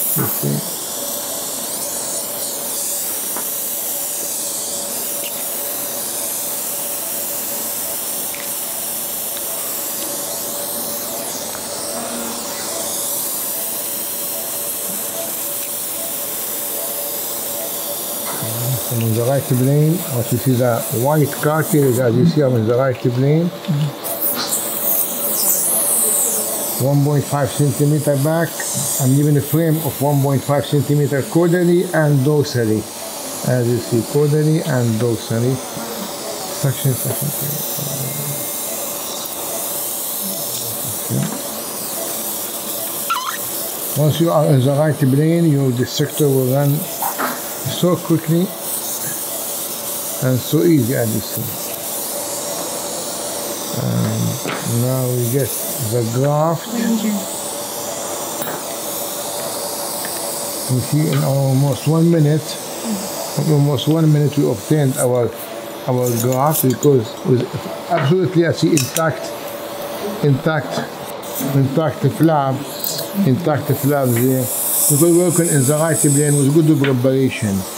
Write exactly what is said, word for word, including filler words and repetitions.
You see? On the right plane, what you see the white cartilage as you see on the right plane, one point five centimeter back. I'm giving a frame of one point five centimeter caudally and dorsally. As you see, caudally and dorsally. Section, section. Okay. Once you are in the right plane, your dissector will run so quickly and so easy, as you see. And now we get the graft. You see, in almost one minute, almost one minute, we obtained our our graft because with absolutely, I see intact, intact, intact flap, intact flap there. Because working in the right plane with good preparation.